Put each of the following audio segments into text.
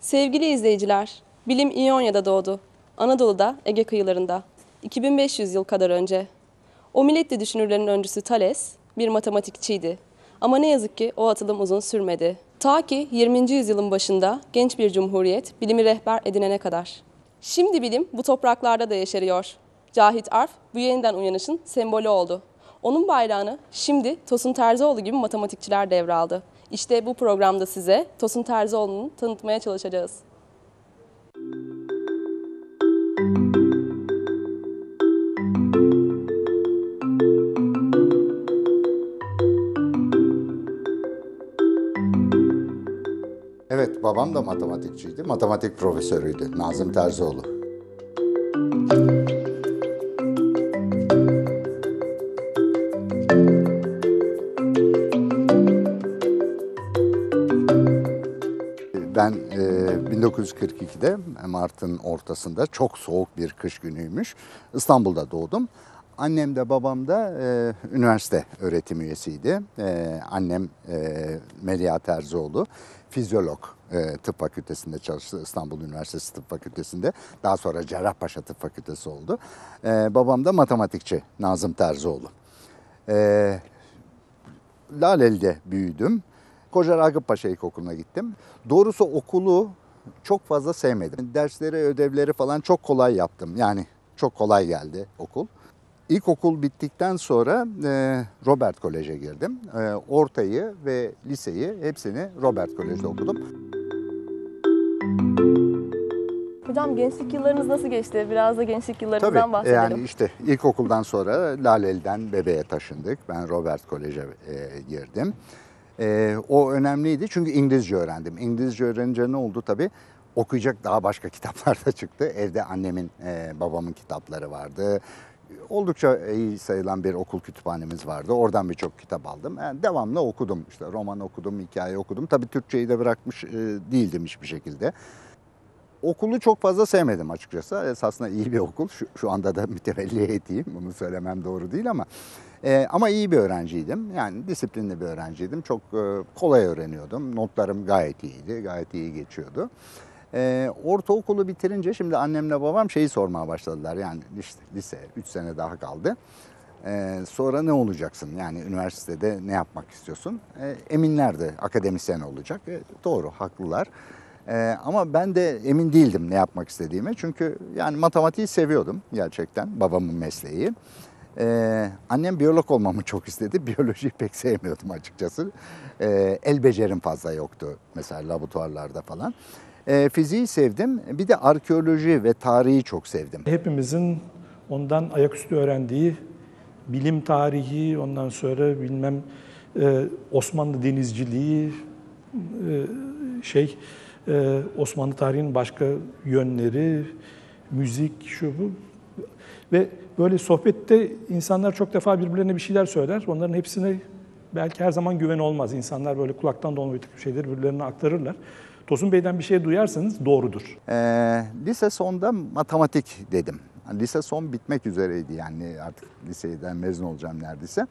Sevgili izleyiciler, bilim İonya'da doğdu. Anadolu'da, Ege kıyılarında. 2500 yıl kadar önce. O milletli düşünürlerin öncüsü Thales bir matematikçiydi. Ama ne yazık ki o atılım uzun sürmedi. Ta ki 20. yüzyılın başında genç bir cumhuriyet bilimi rehber edinene kadar. Şimdi bilim bu topraklarda da yeşeriyor. Cahit Arf bu yeniden uyanışın sembolü oldu. Onun bayrağını şimdi Tosun Terzioğlu gibi matematikçiler devraldı. İşte bu programda size Tosun Terzioğlu'nu tanıtmaya çalışacağız. Evet, babam da matematikçiydi. Matematik profesörüydü, Nazım Terzioğlu. Ben 1942'de Mart'ın ortasında çok soğuk bir kış günüymüş. İstanbul'da doğdum. Annem de babam da üniversite öğretim üyesiydi. Annem Melia Terzioğlu, fizyolog. Tıp Fakültesi'nde çalıştı. İstanbul Üniversitesi Tıp Fakültesi'nde. Daha sonra Cerrahpaşa Tıp Fakültesi oldu. Babam da matematikçi Nazım Terzioğlu. Laleli'de büyüdüm. Koca Ragıp Paşa İlkokulu'na gittim. Doğrusu okulu çok fazla sevmedim. Dersleri, ödevleri falan çok kolay yaptım. Yani çok kolay geldi okul. İlkokul bittikten sonra Robert Kolej'e girdim. Ortayı ve liseyi hepsini Robert Kolej'de okudum. Hocam gençlik yıllarınız nasıl geçti? Biraz da gençlik yıllarınızdan Tabii, bahsedelim. yani işte ilkokuldan sonra Laleli'den Bebe'ye taşındık. Ben Robert Kolej'e girdim. O önemliydi çünkü İngilizce öğrendim. İngilizce öğrenince ne oldu tabii? Okuyacak daha başka kitaplar da çıktı. Evde annemin, babamın kitapları vardı. Oldukça iyi sayılan bir okul kütüphanemiz vardı. Oradan birçok kitap aldım. Yani devamlı okudum. İşte roman okudum, hikaye okudum. Tabii Türkçeyi de bırakmış değildim hiçbir şekilde. Okulu çok fazla sevmedim açıkçası. Esasında iyi bir okul. Şu anda da mütevelli heyetiyim. Bunu söylemem doğru değil ama iyi bir öğrenciydim. Yani disiplinli bir öğrenciydim. Çok kolay öğreniyordum. Notlarım gayet iyiydi. Gayet iyi geçiyordu. Ortaokulu bitirince şimdi annemle babam şeyi sormaya başladılar. Yani işte lise 3 sene daha kaldı. Sonra ne olacaksın? Yani üniversitede ne yapmak istiyorsun? Eminlerdi akademisyen olacak. Doğru, haklılar. Ama ben de emin değildim ne yapmak istediğime. Çünkü yani matematiği seviyordum gerçekten, babamın mesleği. Annem biyolog olmamı çok istedi. Biyolojiyi pek sevmiyordum açıkçası. El becerim fazla yoktu mesela laboratuvarlarda falan. Fiziği sevdim. Bir de arkeoloji ve tarihi çok sevdim. Hepimizin ondan ayaküstü öğrendiği bilim tarihi, ondan sonra Osmanlı denizciliği, Osmanlı tarihinin başka yönleri, müzik, şu bu. Ve böyle sohbette insanlar çok defa birbirlerine bir şeyler söyler. Onların hepsine belki her zaman güven olmaz. İnsanlar böyle kulaktan dolma bir takım şeyleri birbirlerine aktarırlar. Tosun Bey'den bir şey duyarsanız doğrudur. Lise sonda matematik dedim. Lise son bitmek üzereydi yani artık liseden mezun olacağım neredeyse.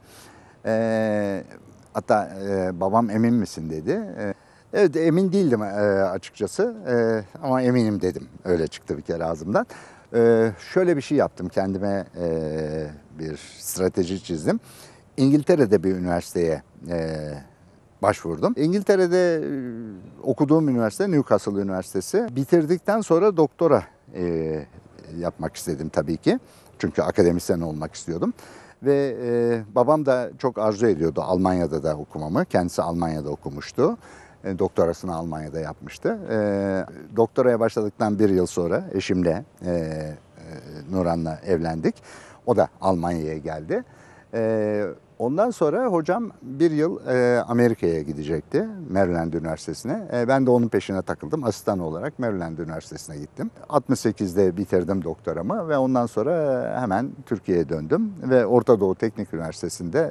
Hatta babam emin misin dedi. Evet, emin değildim açıkçası ama eminim dedim. Öyle çıktı bir kere ağzımdan. Şöyle bir şey yaptım, kendime bir strateji çizdim. İngiltere'de bir üniversiteye başvurdum. İngiltere'de okuduğum üniversite Newcastle Üniversitesi. Bitirdikten sonra doktora yapmak istedim tabii ki. Çünkü akademisyen olmak istiyordum. Ve babam da çok arzu ediyordu Almanya'da da okumamı. Kendisi Almanya'da okumuştu. Doktorasını Almanya'da yapmıştı. Doktoraya başladıktan bir yıl sonra eşimle Nuran'la evlendik. O da Almanya'ya geldi. Ondan sonra hocam bir yıl Amerika'ya gidecekti, Maryland Üniversitesi'ne. Ben de onun peşine takıldım. Asistan olarak Maryland Üniversitesi'ne gittim. 68'de bitirdim doktoramı ve ondan sonra hemen Türkiye'ye döndüm. Ve Orta Doğu Teknik Üniversitesi'nde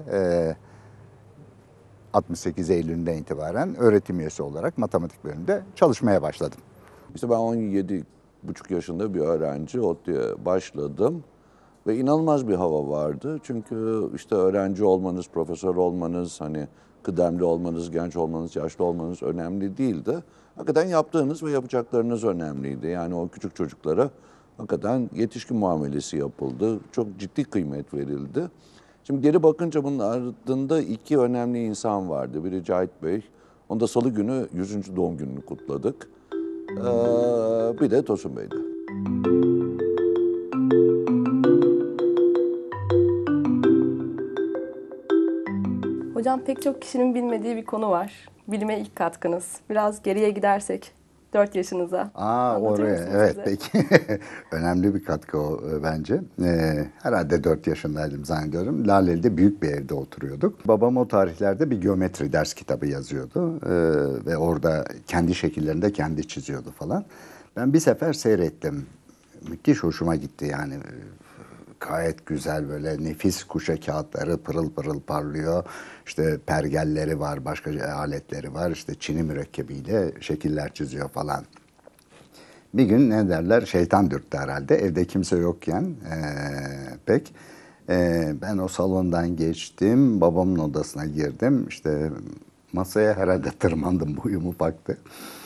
68 Eylül'ünden itibaren öğretim üyesi olarak matematik bölümünde çalışmaya başladım. İşte ben 17,5 yaşında bir öğrenci ODTÜ'ye başladım. Ve inanılmaz bir hava vardı. Çünkü işte öğrenci olmanız, profesör olmanız, hani kıdemli olmanız, genç olmanız, yaşlı olmanız önemli değildi. Hakikaten yaptığınız ve yapacaklarınız önemliydi. Yani o küçük çocuklara hakikaten yetişkin muamelesi yapıldı. Çok ciddi kıymet verildi. Şimdi geri bakınca bunun ardında iki önemli insan vardı. Biri Cahit Bey. Onda Salı günü 100. doğum gününü kutladık. Bir de Tosun Bey'di. Hocam pek çok kişinin bilmediği bir konu var. Bilime ilk katkınız. Biraz geriye gidersek 4 yaşınıza. Anlatır Oraya mısınız evet bize? peki. Önemli bir katkı o bence. Herhalde 4 yaşındaydım zannediyorum. Laleli'de büyük bir evde oturuyorduk. Babam o tarihlerde bir geometri ders kitabı yazıyordu. Ve orada kendi şekillerinde kendi çiziyordu falan. Ben bir sefer seyrettim. Müthiş hoşuma gitti yani. Gayet güzel böyle nefis kuşa kağıtları pırıl pırıl parlıyor. İşte pergelleri var, başka aletleri var. İşte çini mürekkebiyle şekiller çiziyor falan. Bir gün ne derler şeytan dürttü herhalde. Evde kimse yokken pek. Ben o salondan geçtim. Babamın odasına girdim. İşte masaya herhalde tırmandım. Boyum ufaktı.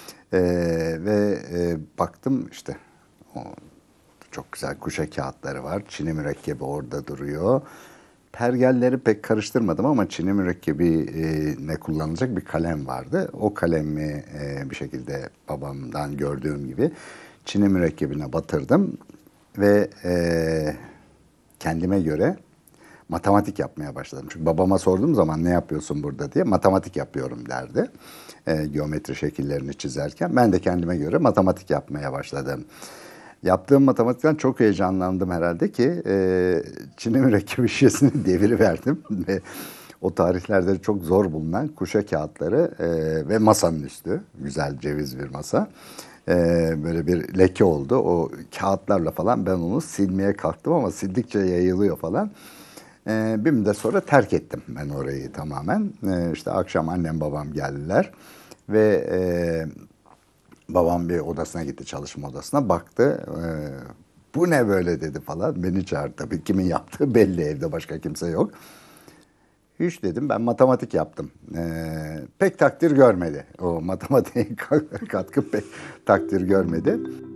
Baktım işte o çok güzel kuşa kağıtları var. Çini mürekkebi orada duruyor. Pergelleri pek karıştırmadım ama çini mürekkebi ne kullanılacak bir kalem vardı. O kalemi bir şekilde babamdan gördüğüm gibi çini mürekkebine batırdım ve kendime göre matematik yapmaya başladım. Çünkü babama sorduğum zaman ne yapıyorsun burada diye matematik yapıyorum derdi. Geometri şekillerini çizerken ben de kendime göre matematik yapmaya başladım. Yaptığım matematikten çok heyecanlandım herhalde ki çini mürekkebi şişesini deviriverdim ve o tarihlerde çok zor bulunan kuşa kağıtları ve masanın üstü, güzel ceviz bir masa, böyle bir leke oldu. O kağıtlarla falan ben onu silmeye kalktım ama sildikçe yayılıyor falan. Bir müddet sonra terk ettim ben orayı tamamen. İşte akşam annem babam geldiler ve babam bir odasına gitti, çalışma odasına baktı. Bu ne böyle dedi falan. Beni çağırdı tabii. Kimin yaptığı belli, evde başka kimse yok. Hiç dedim, ben matematik yaptım. Pek takdir görmedi. O matematiğe katkı pek takdir görmedi.